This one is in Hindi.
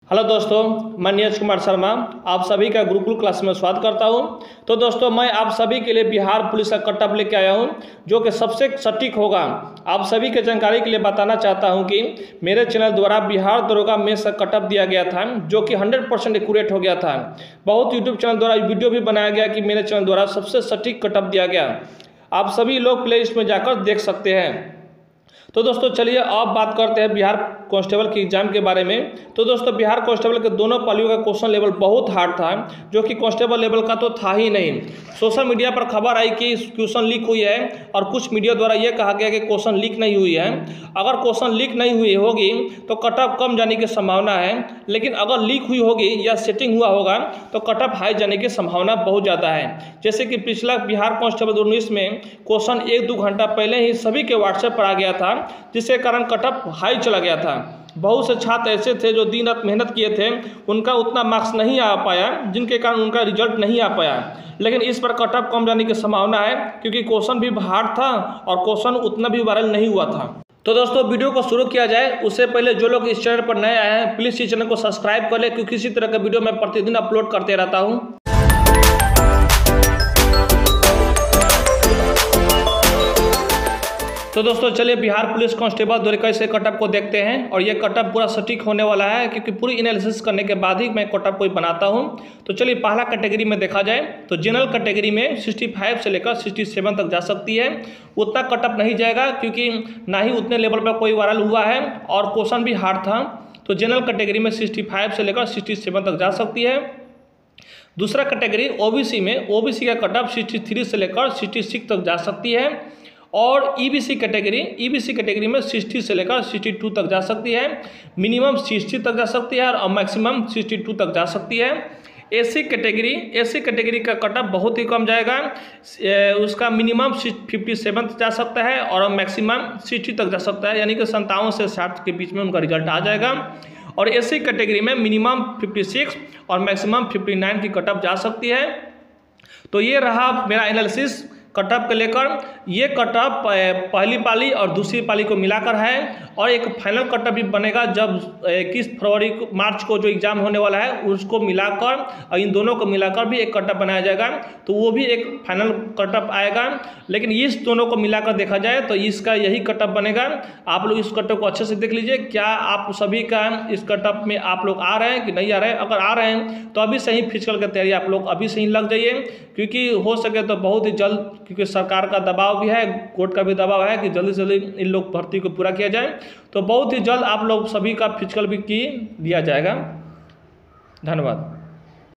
हेलो दोस्तों, मैं नीरज कुमार शर्मा आप सभी का गुरुकुल क्लास में स्वागत करता हूं। तो दोस्तों, मैं आप सभी के लिए बिहार पुलिस का कट ऑफ लेके आया हूं, जो कि सबसे सटीक होगा। आप सभी के जानकारी के लिए बताना चाहता हूं कि मेरे चैनल द्वारा बिहार दरोगा मेंस का कट ऑफ दिया गया था, जो कि 100% एक्यूरेट हो गया था। बहुत यूट्यूब चैनल द्वारा वीडियो भी बनाया गया कि मेरे चैनल द्वारा सबसे सटीक कट ऑफ दिया गया। आप सभी लोग प्ले लिस्ट में जाकर देख सकते हैं। तो दोस्तों चलिए अब बात करते हैं बिहार कांस्टेबल के एग्जाम के बारे में। तो दोस्तों, बिहार कांस्टेबल के दोनों पालियों का क्वेश्चन लेवल बहुत हार्ड था, जो कि कांस्टेबल लेवल का तो था ही नहीं। सोशल मीडिया पर खबर आई कि क्वेश्चन लीक हुई है, और कुछ मीडिया द्वारा यह कहा गया कि क्वेश्चन लीक नहीं हुई है। अगर क्वेश्चन लीक नहीं हुई होगी तो कट ऑफ कम जाने की संभावना है, लेकिन अगर लीक हुई होगी या सेटिंग हुआ होगा तो कट ऑफ हाई जाने की संभावना बहुत ज़्यादा है। जैसे कि पिछला बिहार कांस्टेबल 2019 में क्वेश्चन 1-2 घंटा पहले ही सभी के व्हाट्सएप पर आ गया था, जिसके कारण कट ऑफ हाई चला गया था। बहुत से छात्र ऐसे थे जो दिन रात मेहनत किए थे, उनका उतना मार्क्स नहीं आ पाया, जिनके कारण उनका रिजल्ट नहीं आ पाया। लेकिन इस पर कट ऑफ कम जाने की संभावना है, क्योंकि क्वेश्चन भी हार्ड था और क्वेश्चन उतना भी वायरल नहीं हुआ था। तो दोस्तों, वीडियो को शुरू किया जाए उससे पहले जो लोग इस चैनल पर नए आए हैं, प्लीज़ इस चैनल को सब्सक्राइब कर ले, क्योंकि इसी तरह का वीडियो मैं प्रतिदिन अपलोड करते रहता हूँ। तो दोस्तों चलिए बिहार पुलिस कांस्टेबल 2021 से कट ऑफ को देखते हैं, और ये कट ऑफ पूरा सटीक होने वाला है, क्योंकि पूरी एनालिसिस करने के बाद ही मैं कट ऑफ को बनाता हूं। तो चलिए पहला कैटेगरी में देखा जाए तो जनरल कैटेगरी में 65 से लेकर 67 तक जा सकती है। उतना कट ऑफ नहीं जाएगा, क्योंकि ना ही उतने लेवल पर कोई वायरल हुआ है और क्वेश्चन भी हार्ड था। तो जनरल कैटेगरी में 65 से लेकर 67 तक जा सकती है। दूसरा कैटेगरी ओबीसी में, ओबीसी का कट ऑफ 63 से लेकर 66 तक जा सकती है। और ईबीसी कैटेगरी में 60 से लेकर 62 तक जा सकती है। मिनिमम 60 तक जा सकती है और मैक्सिमम 62 तक जा सकती है। एसी कैटेगरी का कट ऑफ बहुत ही कम जाएगा, उसका मिनिमम 57 तक जा सकता है और मैक्सिमम 60 तक जा सकता है, यानी कि 57 से 60 के बीच में उनका रिजल्ट आ जाएगा। और एसी कैटेगरी में मिनिमम 56 और मैक्सिमम 59 की कट ऑफ जा सकती है। तो ये रहा मेरा एनालिसिस कट ऑफ को लेकर। ये कट ऑफ पहली पाली और दूसरी पाली को मिलाकर है, और एक फाइनल कट ऑफ भी बनेगा जब 21 मार्च को जो एग्ज़ाम होने वाला है उसको मिलाकर, और इन दोनों को मिलाकर भी एक कट ऑफ बनाया जाएगा, तो वो भी एक फाइनल कट ऑफ आएगा। लेकिन इस दोनों को मिलाकर देखा जाए तो इसका यही कट ऑफ बनेगा। आप लोग इस कट ऑफ को अच्छे से देख लीजिए, क्या आप सभी का इस कट ऑफ में आप लोग आ रहे हैं कि नहीं आ रहे हैं। अगर आ रहे हैं तो अभी से ही फिजिकल की तैयारी आप लोग अभी से ही लग जाइए, क्योंकि हो सके तो बहुत ही जल्द, क्योंकि सरकार का दबाव भी है, कोर्ट का भी दबाव है कि जल्दी से जल्दी इन लोग भर्ती को पूरा किया जाए। तो बहुत ही जल्द आप लोग सभी का फिजिकल भी की दिया जाएगा। धन्यवाद।